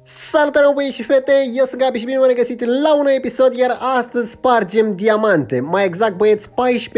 Salutare băieți și fete, eu sunt Gabi și bine v-am regăsit la un nou episod, iar astăzi spargem diamante. Mai exact băieți,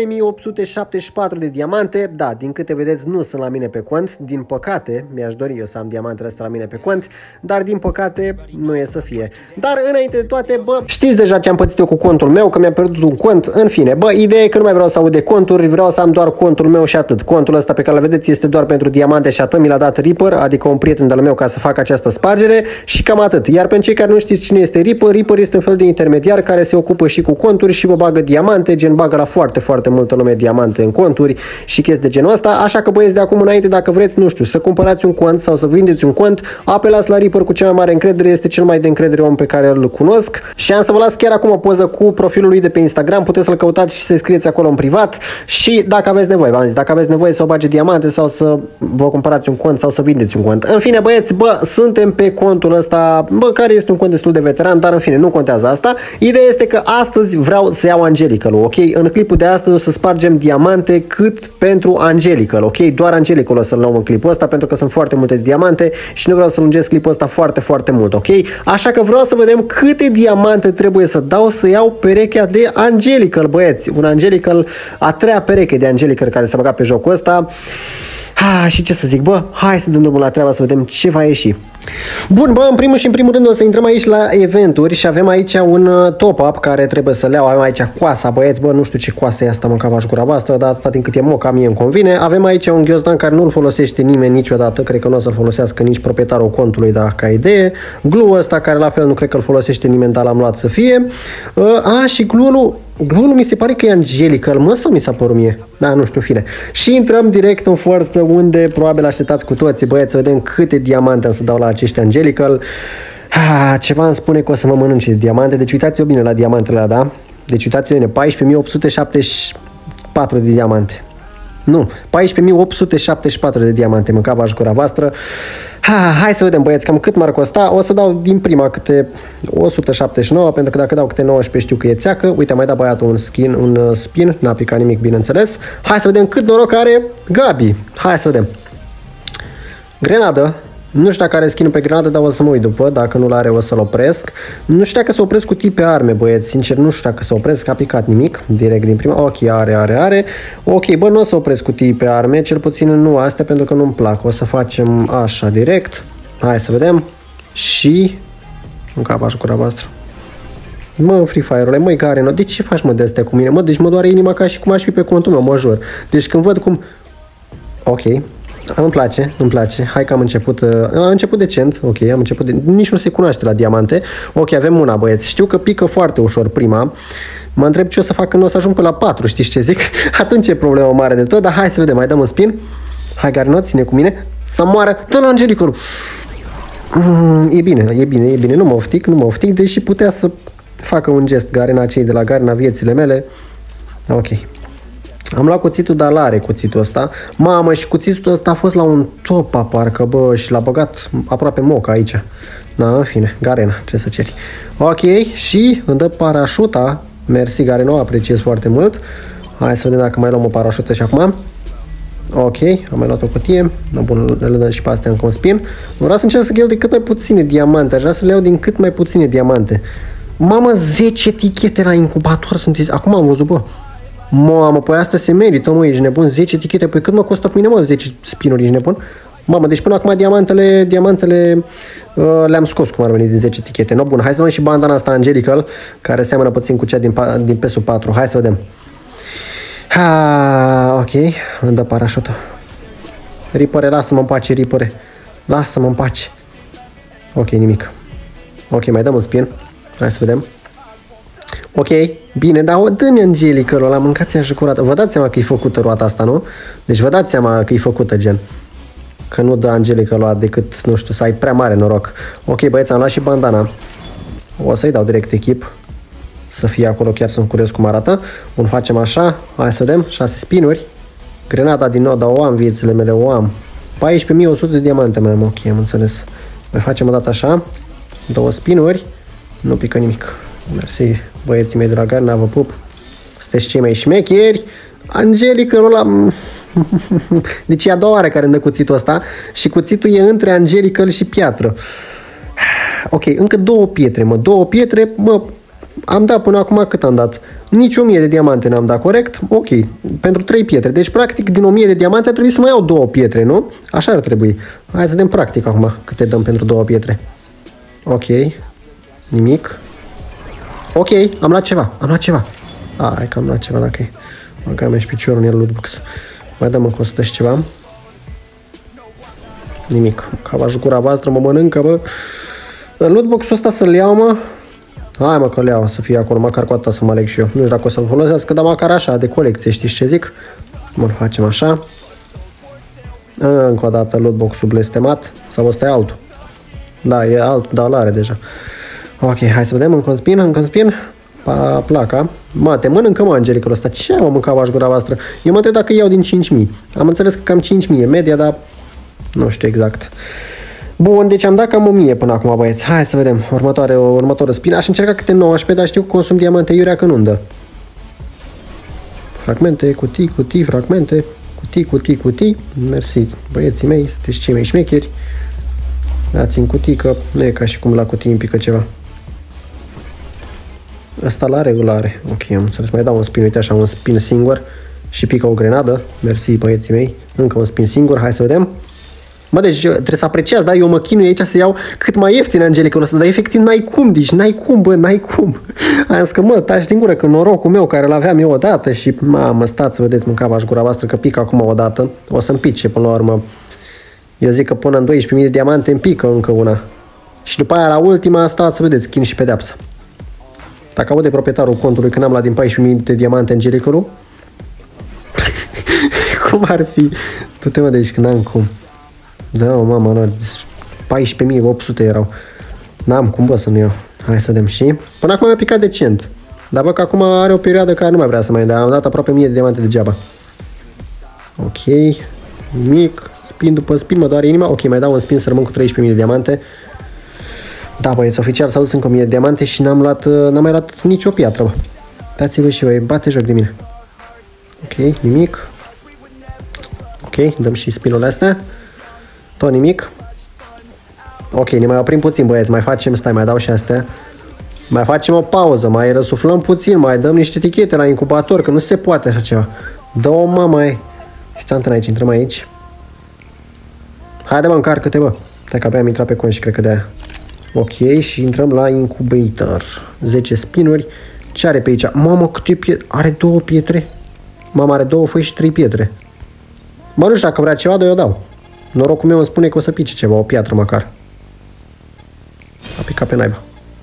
14.874 de diamante. Da, din câte vedeți nu sunt la mine pe cont. Din păcate, mi-aș dori eu să am diamantele astea la mine pe cont, dar din păcate nu e să fie. Dar înainte de toate, bă, știți deja ce am pățit eu cu contul meu, că mi-am pierdut un cont. În fine, bă, ideea e că nu mai vreau să aud de conturi, vreau să am doar contul meu și atât. Contul ăsta pe care îl vedeți este doar pentru diamante și atât, mi l-a dat Reaper, adică un prieten de-al meu, ca să facă această spargere. Și cam atât. Iar pentru cei care nu știți cine este Reaper, Reaper este un fel de intermediar care se ocupă și cu conturi și vă bagă diamante, gen bagă la foarte multă lume diamante în conturi și chestii de genul ăsta. Așa că băieți, de acum înainte, dacă vreți, nu știu, să cumpărați un cont sau să vindeți un cont, apelați la Reaper cu cea mai mare încredere, este cel mai de încredere om pe care îl cunosc. Și am să vă las chiar acum o poză cu profilul lui de pe Instagram, puteți să-l căutați și să-i scrieți acolo în privat. Și dacă aveți nevoie, v-am zis, dacă aveți nevoie să vă bage diamante sau să vă cumpărați un cont sau să vindeți un cont. În fine, băieți, bă, suntem pe contul ăsta, bă, care este un cont destul de veteran, dar în fine, nu contează asta. Ideea este că astăzi vreau să iau Angelical, ok? În clipul de astăzi o să spargem diamante cât pentru Angelical, ok? Doar Angelical o să-l luăm în clipul ăsta pentru că sunt foarte multe diamante și nu vreau să lungesc clipul ăsta foarte mult, ok? Așa că vreau să vedem câte diamante trebuie să dau să iau perechea de Angelical, băieți. Un Angelical, a treia pereche de Angelical care s-a băgat pe jocul ăsta. Și ce să zic, bă, hai să dăm drumul la treaba să vedem ce va ieși. Bun, bă, în primul rând o să intrăm aici la eventuri și avem aici un top-up care trebuie să le iau. Avem aici coasa, băieți, bă, nu știu ce coasă e asta, mâncava și gura voastră, dar atâta din cât e moca, mie îmi convine. Avem aici un ghiozdan care nu-l folosește nimeni niciodată, cred că nu o să-l folosească nici proprietarul contului, dar ca idee. Glue ăsta care la fel nu cred că îl folosește nimeni, dar l-am luat să fie. Și glue-ul mi se pare că e Angelical, mă, sau mi s-a părut mie? Da, nu știu, fine. Și intrăm direct în forță unde probabil așteptați cu toții, băieți, să vedem câte diamante am să dau la acești Angelical. Ceva îmi spune că o să mă mănânce diamante, deci uitați-vă bine la diamantele alea, da? Deci uitați-vă bine, 14.874 de diamante. Nu, 14.874 de diamante, mâncava și gura voastră. Hai să vedem, băieți, cam cât m-ar costa. O să dau din prima câte 179, pentru că dacă dau câte 19 știu că e țeacă. Uite, mai dat băiatul un spin, n-a picat nimic, bineînțeles. Hai să vedem cât noroc are Gabi. Hai să vedem. Grenadă. Nu știu dacă are skin pe grenadă, dar o să mă uit după. Dacă nu-l are, o să-l opresc. Nu știu dacă să opresc cutii pe arme, băieți. Sincer, nu știu dacă să opresc, că a picat nimic. Direct din prima. Ok, are. Ok, bă, nu o să opresc cutii pe arme. Cel puțin nu astea, pentru că nu-mi plac. O să facem așa, direct. Hai să vedem. Și... în capa și cura voastră. Mă, Free Fire-ule, măi, Garena, de ce faci, mă, de astea cu mine? Mă, deci mă doare inima ca și cum aș fi pe contul meu, mă jur. Deci când văd cum... Ok. Îmi place. Hai că am început decent. Ok, am început nici nu se cunoaște la diamante. Ok, avem una, băieți. Știu că pică foarte ușor prima. Mă întreb ce o să fac când o să ajung pe la 4, știți ce zic? Atunci e problemă mare de tot, dar hai să vedem, mai dăm un spin. Hai, Garena, ține cu mine. Să moară. Dă la Angelical. E bine. Nu mă oftic, deși putea să facă un gest Garena, cei de la Garena, viețile mele. Ok. Am luat cuțitul, dar l-are cuțitul ăsta. Mamă, și cuțitul ăsta a fost la un top, parcă, bă, și l-a băgat aproape moca aici. Da, în fine, Garena, ce să ceri. Ok, și îmi dă parașuta. Mersi, Garena, o apreciez foarte mult. Hai să vedem dacă mai luăm o parașută și acum. Ok, am mai luat o cutie. Bun, le dăm și pe astea încă un spin. Vreau să încerc să iau de cât mai puține diamante. Aș vrea să le iau din cât mai puține diamante. Mamă, 10 etichete la incubator sunteți. Acum am văzut, bă. Mamă, păi asta se merită, mă, ești nebun, 10 etichete, păi cât mă costă pe mine, mă, 10 spinuri, ești nebun? Mamă, deci până acum diamantele le-am scos cum ar veni din 10 etichete. No, bun, hai să luăm și bandana asta Angelical, care seamănă puțin cu cea din PES-ul 4, hai să vedem. Ok, îmi dă parașută. Reapere, lasă-mă în pace, Reapere, lasă-mă în pace. Ok, nimic. Ok, mai dăm un spin, hai să vedem. Ok, bine, dar dă-mi Angelical ăla, mâncați-a și curată. Vă dați seama că e făcută roata asta, nu? Deci vă dați seama că e făcută, gen. Că nu dă Angelical ăla decât, nu știu, să ai prea mare noroc. Ok, băieți, am luat și bandana. O să-i dau direct echip. Să fie acolo, chiar să-mi curios cum arată. Bun, facem așa, hai să vedem, 6 spinuri. Grenada din nou, dar o am, viețile mele, o am. 14.100 de diamante mai am, ok, am înțeles. Mai facem o dată așa, 2 spinuri, nu pică nimic. Mersi, băieții mei de la Garena, vă pup. Sunteți cei mai șmecheri. Angelical ăla... Deci e a doua oară care îmi dă cuțitul ăsta și cuțitul e între Angelical și piatră. Ok, încă 2 pietre, mă. 2 pietre, mă. Am dat până acum cât am dat? Nici 1000 de diamante n-am dat, corect? Ok, pentru 3 pietre. Deci, practic, din 1000 de diamante ar trebui să mai iau 2 pietre, nu? Așa ar trebui. Hai să dăm practic acum câte dăm pentru 2 pietre. Ok, nimic. Ok, am luat ceva, Hai că am luat ceva dacă e. Băga mea și piciorul în el lootbox. Mai dăm încă 100 și ceva. Nimic. Cava și gura voastră mă mănâncă, bă. În lootbox-ul ăsta să-l iau, mă. Hai mă că le iau să fie acolo, măcar cu atâta să mă aleg și eu. Nu știu dacă o să-l folosească, dar măcar așa, de colecție, știți ce zic? Bun, facem așa. Încă o dată lootbox-ul blestemat. Sau ăsta e altul? Da, e altul, dar l-are deja. Ok, hai să vedem, încă un spin. Placa. Mă, te mănâncă, mă, Angelicul ăsta. Ce mă mâncava aș gura voastră? Eu mă întreb dacă iau din 5000. Am înțeles că cam 5000 e media, dar nu știu exact. Bun, deci am dat cam 1000 până acum, băieți. Hai să vedem. Următoarea spină. Aș încerca câte 19, dar știu că consum diamante iurea că nu-mi dă. Fragmente, cutii, fragmente. Cutii. Mersi, băieții mei, sunteți cei mai șmecheri. Dați în cutii, că nu e ca și cum la cutii îmi pică ceva. Asta la regulare. Ok, am înțeles. Mai dau un spin, uite așa, un spin singur. Și pică o grenadă. Mersi, băieții mei. Încă un spin singur, hai să vedem. Mă, deci trebuie să apreciați, da? Eu mă chinui aici să iau cât mai ieftin Angelicul ăsta, dar efectiv n-ai cum, deci n-ai cum. Am zis că, mă, taci din gură, că norocul meu care l-aveam eu odată și, mamă, stați să vedeți, mâncava-și gura voastră, că pică acum odată, o să-mi pice până la urmă. Eu zic că până în 12.000 de diamante îmi pică încă una. Și după aia la ultima, stați să vedeți, chin și pedeapsă. Dacă aude proprietarul contului că n-am luat din 14.000 de diamante Angelicul, cum ar fi? Du-te, mă, deci că n-am cum. Da, mama, lor, 14.800 erau. N-am cum, bă, să nu iau. Hai să vedem și... Până acum mi-a picat decent. Dar bă, că acum are o perioadă care nu mai vrea să mai dea. Am dat aproape 1000 de diamante degeaba. Ok. Mic. Spin după spin, mă doare inima. Ok, mai dau un spin să rămân cu 13.000 de diamante. Da, băieți, oficial s-au dus încă 1000 de diamante și n-am mai luat nicio piatră, bă. Dați-vă și voi, bate joc de mine. Ok, nimic. Ok, dăm și spinurile astea. Tot nimic. Ok, ne mai oprim puțin, băieți, mai facem, stai, mai dau și astea. Mai facem o pauză, mai răsuflăm puțin, mai dăm niște etichete la incubator, că nu se poate așa ceva. Dă-o, mă, mai... Știți, intrăm aici, intrăm aici. Haide, mă, încarcă-te, bă. Stai că abia am intrat pe cont și cred că de-aia. Ok, și intrăm la incubator. 10 spinuri. Ce are pe aici? Mamă, câte pietre? Are 2 pietre? Mama, are 2 foi și 3 pietre. Mă, nu știu dacă vrea ceva, dar eu dau. Norocul meu îmi spune că o să pice ceva, o piatră măcar. A picat pe naiba.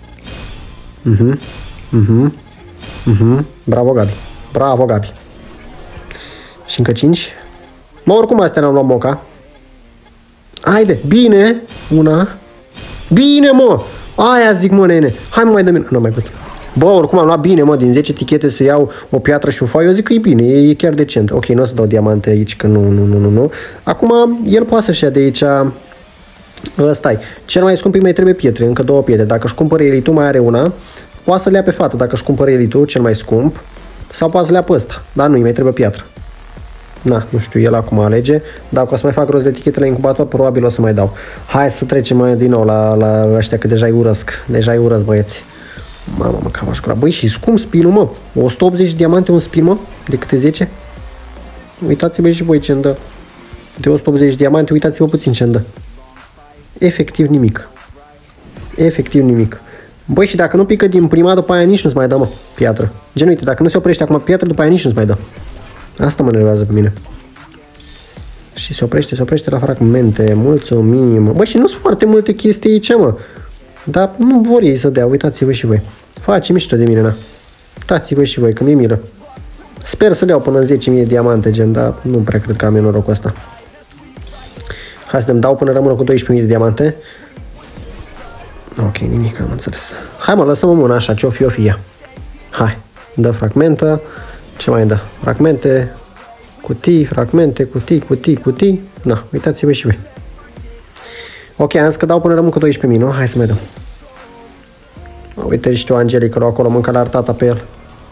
Bravo, Gabi. Bravo, Gabi. Și încă 5. Mă, oricum astea n-am luat moca. Haide, bine. Una. Bine, mă. Aia zic, mă, nene. Hai, mă, mai dă-mi. Nu mai pot. Bă, oricum am luat bine, mă, din 10 etichete să iau o piatră și un foaie, eu zic că e bine, e chiar decent. Ok, nu o să dau diamante aici, că nu. Acum, el poate să-și ia de aici, stai, cel mai scump îi mai trebuie pietre, încă 2 pietre. Dacă își cumpără elitul, mai are una, poate să le ia pe fată, dacă își cumpără elitul, cel mai scump, sau poate să le ia pe ăsta, dar nu, îi mai trebuie piatră. Na, nu știu, el acum alege. Dacă o să mai fac rost de etichete la incubator, probabil o să mai dau. Hai să trecem mai din nou la ăștia, că deja-i urăsc, băieți. Mamă, mă, cam aș cura. Băi, și cum spinul, mă? 180 de diamante un spin, mă? De câte 10? Uitați-vă și voi ce-mi dă. De 180 de diamante, uitați-vă puțin ce-mi dă. Efectiv nimic. Efectiv nimic. Băi, și dacă nu pică din prima, după aia nici nu-ți mai dă, mă, piatră. Gen, uite, dacă nu se oprește acum piatră, după aia nici nu-ți mai dă. Asta mă nervează pe mine. Și se oprește la fragmente. Mulțumim. Băi, și nu sunt foarte multe chestii aici, mă. Dar nu vor ei să dea, uitați-vă și voi. Face mișto de mine, na. Uitați-vă și voi, că mi-e milă. Sper să le iau până în 10.000 de diamante, gen, dar nu prea cred că am eu norocul ăsta. Hai să dau până rămână cu 12.000 de diamante. Ok, nimic, am înțeles. Hai, mă, lăsăm-o mână așa, ce-o fi, ia. Hai, dă fragmentă. Ce mai dă? Fragmente, cutii, fragmente, cutii. Na, uitați-vă și voi. Ok, am zis că dau până rămân cu 12.000, nu? Hai să mai dăm. Uite și tu, Angelica, acolo mâncă la tata pe el.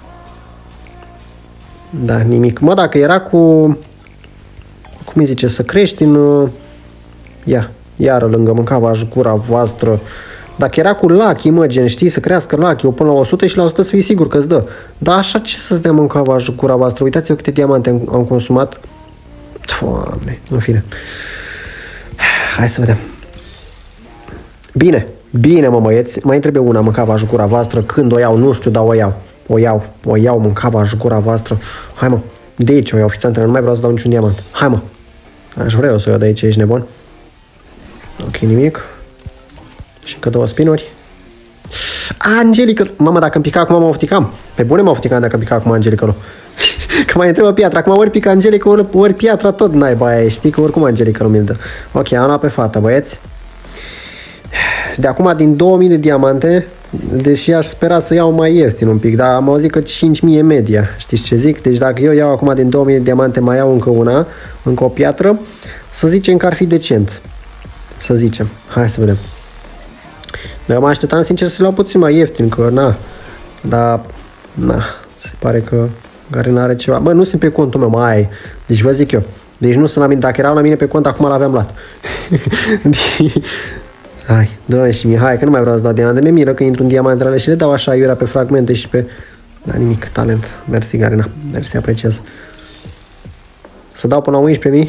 Da, nimic. Mă, dacă era cu... Cum îi zice? Să crești în... Ia, iară lângă mâncava-și gura voastră. Dacă era cu Lucky, mă, gen, știi, să crească Lucky, eu până la 100 și la 100 să fii sigur că îți dă. Dar așa ce să-ți dea mânca gura voastră? Uitați-vă câte diamante am consumat. Doamne, în fine. Hai să vedem. Bine, bine, mă, băieți. Mai trebuie una, mâncava gura voastră. Când o iau, nu știu, dar o iau. O iau, mâncava gura voastră. Hai, mă, de aici o iau, fiți antrenă, nu mai vreau să dau niciun diamant. Hai, mă. Aș vrea eu să o iau de aici, ești nebun. Ok, nimic. Și încă 2 spinuri. Angelica. Mama, dacă îmi pica acum mă ofticam. Pe bune mă ofticam dacă îmi pica acum Angelica. Că mai întrebă piatra. Acum ori pică Angelica, ori piatra, tot naiba aia. Știi că oricum Angelica nu mi-l dă. Ok, am luat pe fata, băieți. De acum din 2000 de diamante, deși aș spera să iau mai ieftin un pic, dar am auzit că 5000 e media. Știți ce zic? Deci dacă eu iau acum din 2000 de diamante, mai iau încă una, încă o piatră, să zicem că ar fi decent. Să zicem. Hai să vedem. Eu mă așteptam sincer să le iau puțin mai ieftin, că na. Dar, na, se pare că Garena are ceva. Bă, nu sunt pe contul meu, mai. Deci vă zic eu. Deci nu sunt la mine. Dacă erau la mine pe cont, acum l-aveam luat. Hai, dă și mie. Hai, că nu mai vreau să dau diamante. Mi-e miră că intru în diamantele și le dau așa iurea pe fragmente și pe... Da, nimic, talent. Mersi, Garena. Mersi, apreciez. Să dau până la 11.000.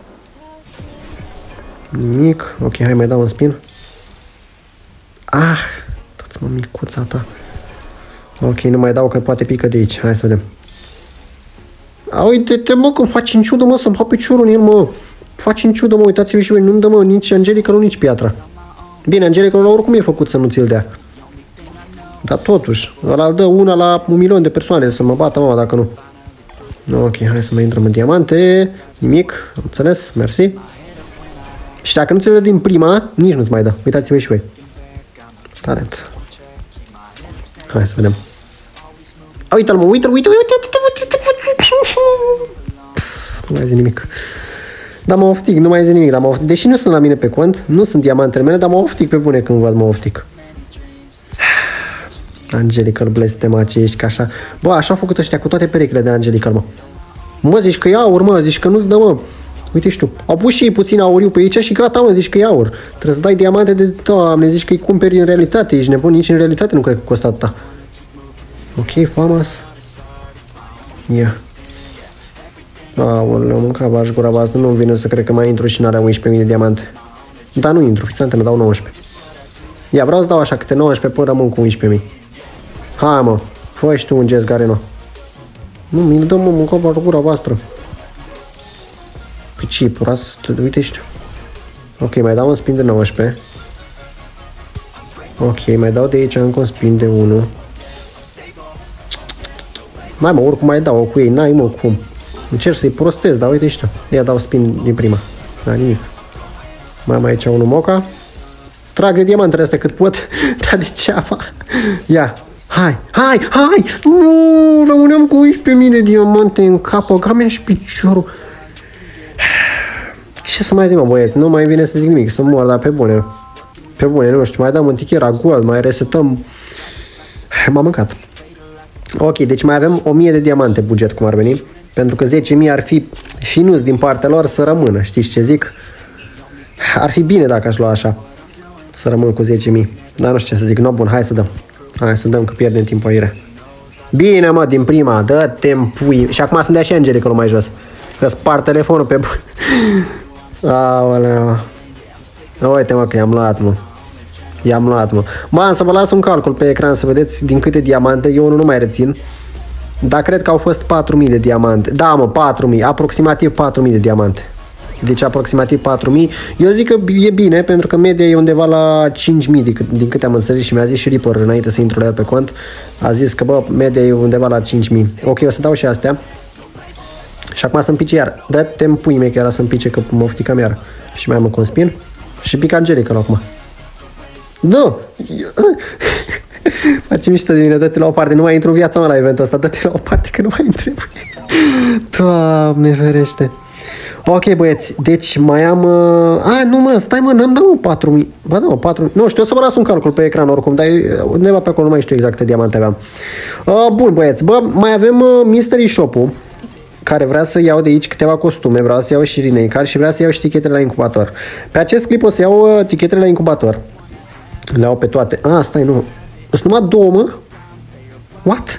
Nimic. Ok, hai, mai dau un spin. Ah, dați mă micuța ta. Ok, nu mai dau că poate pică de aici. Hai să vedem. A, uite-te, mă, că faci în ciudă, mă, să-mi fac piciorul în el, mă. Faci în ciudă, mă, uitați-vă și voi. Nu-mi dă, mă, nici Angelica, nu nici piatra. Bine, Angelica, la oricum e făcut să nu ți-l dea. Dar totuși, ăla îl dă una la 1.000.000 de persoane să mă bată, mama, dacă nu. Ok, hai să mai intrăm în diamante. Nimic, am înțeles, mersi. Și dacă nu ți-l dă din prima, nici nu-ți mai dă. Uitați-vă și voi. Talent. Hai să vedem. Uite-l, mă, uite-l, uite-l, nu mai zic nimic. Dar mă oftic, nu mai zic nimic, dar mă oftic. Deși nu sunt la mine pe cont, nu sunt diamantele mele, dar mă oftic pe bune când văd, mă oftic. Angelica, blestema, ce ești ca așa. Bă, așa au făcut ăștia cu toate perechile de Angelica, mă. Mă, zici că e aur, mă, zici că nu-ți dă, mă. Uite și tu, au pus și ei puțin auriu pe aici și gata, mă, zici că e aur. Trebuie să dai diamante de... Doamne, zici că îi cumperi în realitate, ești nebun, nici în realitate nu cred că costă atâta. Ok, famas. Ia. Aoleu, mâncava aș gura voastră, nu-mi vine să cred că mai intru și în alea 11.000 de diamante. Dar nu intru, fiți antenă, dau 19. Ia, vreau să dau așa câte 19 până rămân cu 11.000. Hai, mă, fă și tu un gest, Garena. Nu, mi-l dă, mă, mâncava aș gura voastră. Păi ce, proastă, uite și tu. Ok, mai dau un spin de 19. Ok, mai dau de aici încă un spin de 1. N-ai, mă, oricum mai dau cu ei, n-ai, mă, cum. Încerc să-i prostez, dar uite și tu. Ia dau spin din prima. Da, nimic. Mai am aici unul moca. Trag de diamantele astea cât pot, dar degeaba. Ia, hai, hai, hai! Nu, rămâneam cu 11.000 de diamante în cap, o mea și piciorul. Ce să mai zic, mă, băieți? Nu mai vine să zic nimic, să mor, dar pe bune. Pe bune, nu știu, mai dăm antichera gold, mai resetăm. M-am mâncat. Ok, deci mai avem 1000 de diamante buget, cum ar veni. Pentru că 10.000 ar fi finuț din partea lor să rămână, știți ce zic? Ar fi bine dacă aș lua așa. Să rămân cu 10.000. Dar nu știu ce să zic, no, bun, hai să dăm. Hai să dăm că pierdem timpul aiure. Bine, mă, din prima, dă-te-mi pui. Și acum să-mi dea și Angelica mai jos. Că spar telefonul pe... Aoleu. Uite, mă, că i-am luat, mă. I-am luat, mă. Mă, am să vă las un calcul pe ecran să vedeți din câte diamante. Eu nu mai rețin. Dar cred că au fost 4.000 de diamante. Da, mă, 4.000. Aproximativ 4.000 de diamante. Deci aproximativ 4.000. Eu zic că e bine, pentru că media e undeva la 5.000 din câte am înțeles și mi-a zis și Reaper înainte să intru la el pe cont. A zis că, bă, media e undeva la 5.000. Ok, o să dau și astea. Și acum să-mi pice iar. Dă-te-mi pui mei că era să-mi pice, că mă ofticam iar. Și mai am încă un spin. Și pică Angelica la acum. Da! Face mișto de mine, dă-te la o parte. Nu mai intru în viața mea la eventul ăsta. Dă-te la o parte că nu mai trebuie. Doamne ferește. Ok, băieți, deci mai am... A, nu, mă, stai, mă, n-am dat, mă, 4.000. Ba da, mă, 4.000. Nu știu, o să vă las un calcul pe ecran oricum, dar undeva pe acolo nu mai știu exact câte diamante aveam. Bun, băieți, bă, mai avem Mystery Shop-ul, care vrea să iau de aici câteva costume, vreau să iau și Renekar și vrea să iau și tichetele la incubator. Pe acest clip o să iau tichetele la incubator. Le au pe toate. Stai, nu. Sunt numai 2, mă? What?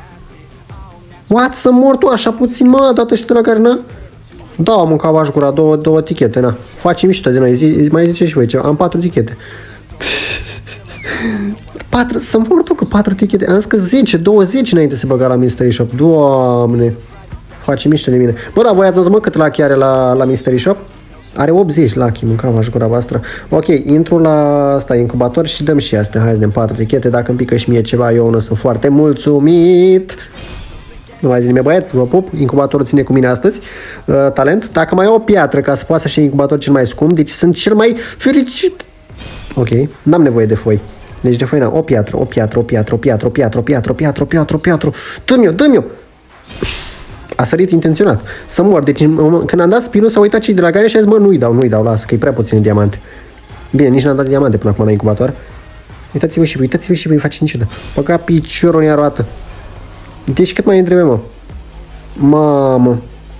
Să mor tu așa puțin, mă, dată și de la care, na? Da, mă, că aș gura, două tichete, na. Faci mișto de noi, mai zice și voi ceva. Am 4 tichete. 4, să mor tu, că 4 tichete. Am zis că 10, 20 înainte se băga la Mystery Shop. Doamne. Face mișto de mine. Bă, da, voi ați văzut, mă, cât Lucky are la Mystery Shop? Are 80 Lucky, mâncam aș gura voastră. Ok, intru la asta, incubator și dăm și astea. Hai să dăm 4 tichete, dacă îmi pică și mie ceva, eu nu sunt foarte mulțumit. Nu mai zi nimeni, băieți, vă pup, incubatorul ține cu mine astăzi. Talent. Dacă mai au o piatră ca să poată să-și iei incubatorul cel mai scump, deci sunt cel mai fericit. Ok, n-am nevoie de foi. Deci de foi n-am. O piatră. Dă-mi-o. A sărit intenționat. Să mor. Deci când am dat spinul, s-a uitat cei de la gare și a zis, mă, nu-i dau, lasă, că e prea puțin diamante. Bine, nici n-am dat diamante până acum la incubator. Uitați-vă și voi, face niciodată. Băga piciorul în ea roată. Deci cât mai întrebe, mă? Mamă.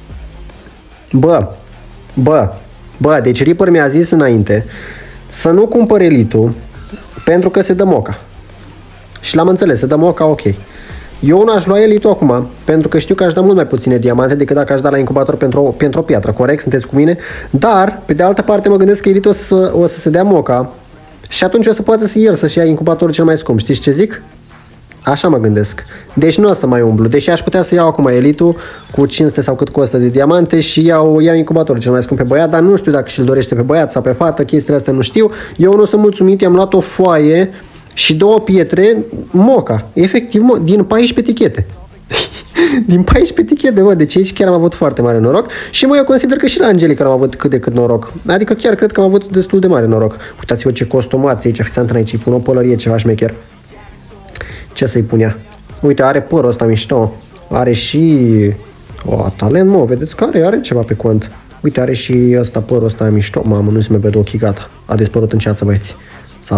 Bă, deci Reaper mi-a zis înainte să nu cumpăr Elite-ul pentru că se dă moca. Și l-am înțeles, se dă moca, ok. Eu nu aș lua Elite-ul acum, pentru că știu că aș da mult mai puține diamante decât dacă aș da la incubator pentru o piatră, corect? Sunteți cu mine? Dar, pe de altă parte, mă gândesc că Elite-ul o să se dea moca și atunci o să poată să-și ia incubatorul cel mai scump. Știți ce zic? Așa mă gândesc. Deci nu o să mai umblu. Deși aș putea să iau acum Elite-ul cu 500 sau cât costă de diamante și iau incubatorul cel mai scump pe băiat, dar nu știu dacă și-l dorește pe băiat sau pe fată, chestiile astea nu știu. Eu nu sunt mulțumit, i-am luat o foaie și 2 pietre moca. Efectiv, din 14 tichete. Din 14 tichete, mă, deci aici chiar am avut foarte mare noroc și eu consider că și la Angelica am avut cât de cât noroc. Adică chiar cred că am avut destul de mare noroc. Uitați-vă ce costumați aici, fiți antrenat aici, îi pun o pălărie, ceva șmecher. Ce să-i pun ea? Uite, are părul ăsta mișto. Are și... talent, mă, vedeți că are ceva pe cont. Uite, are și ăsta, părul ăsta mișto. Mamă, nu se mai vede ochii, gata. A dispărut în ceață, băieți. S-a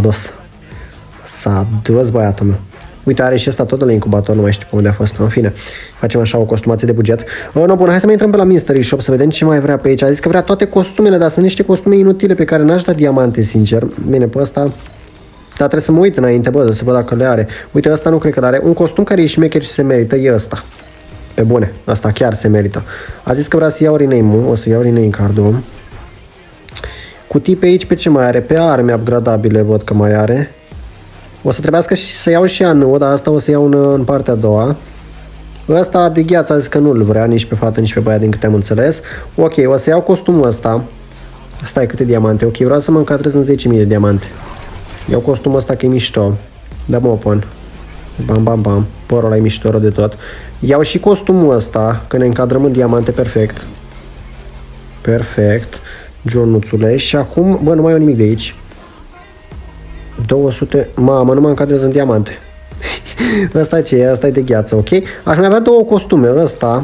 dus băiatul meu. Uite, are și ăsta tot la incubator, nu mai știu pe unde a fost. În fine, facem așa o costumație de buget. No, bun, hai să mai intrăm pe la Mystery Shop să vedem ce mai vrea pe aici. A zis că vrea toate costumele, dar sunt niște costume inutile pe care n-aș da diamante, sincer. Bine, pe ăsta... Dar trebuie să mă uit înainte, bă, să văd dacă le are. Uite, ăsta nu cred că le are. Un costum care e șmecher și se merită e ăsta. Pe bune, asta chiar se merită. A zis că vrea să iau rename-ul, o să iau rename card-ul. Cutii pe aici, pe ce mai are? Pe arme upgradabile văd că mai are. O să trebuiască să iau și anul, dar asta o să iau în partea a doua. Ăsta de gheață a zis că nu-l vrea, nici pe fată, nici pe băiat, din câte am înțeles. Ok, o să iau costumul ăsta. Stai, câte diamante? Ok, vreau să mă încadrez în 10.000 de diamante. Iau costumul ăsta că e mișto. Dă-mă open. Bam. Părul ăla e mișto rău de tot. Iau și costumul ăsta, că ne încadrăm în diamante perfect. Perfect. Jonuțule. Și acum, bă, nu mai iau nimic de aici. 200. Mamă, nu mă încadrez în diamante. Ăsta ce e? Ăsta e de gheață, ok? Aș mai avea 2 costume. Ăsta,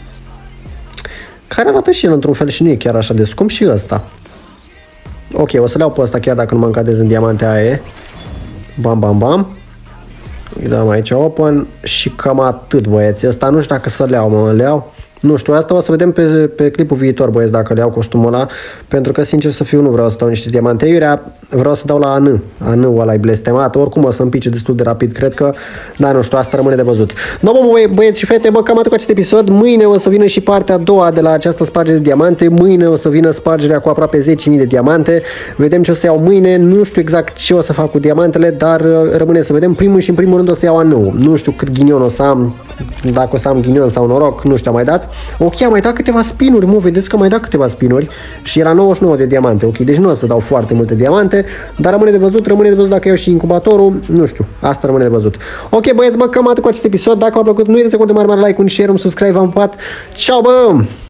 care arată și el într-un fel și nu e chiar așa de scump, și ăsta. Ok, o să le iau pe ăsta chiar dacă nu mă încadrez în diamante, aia e. Bam. Îi dăm aici open și cam atât, băieți. Ăsta nu știu dacă să le iau, mă, le iau. Nu știu, asta o să vedem pe clipul viitor, băieți, dacă le iau costumul ăla. Pentru că, sincer să fiu, nu vreau să dau niște diamante iurea, vreau să dau la AN. AN-ul ăla e blestemat, oricum o să împice destul de rapid, cred că. Dar nu știu, asta rămâne de văzut. No, bă, băieți și fete, bă, cam atât cu acest episod. Mâine o să vină și partea a doua de la această spargere de diamante. Mâine o să vină spargerea cu aproape 10.000 de diamante. Vedem ce o să iau mâine. Nu știu exact ce o să fac cu diamantele, dar rămâne să vedem. Primul rând o să iau AN-ul. Nu știu cât ghinion o să am, dacă o să am ghinion sau noroc, nu știu, am mai dat. Ok, am mai dat câteva spinuri, mă, vedeți că am mai dat câteva spinuri și era 99 de diamante, ok, deci nu o să dau foarte multe diamante, dar rămâne de văzut dacă iau și incubatorul, nu știu, asta rămâne de văzut. Ok, băieți, bă, cam atât cu acest episod, dacă v-a plăcut, nu uitați să dați mare like, un share, un subscribe, v-am pupat, ceau, bă!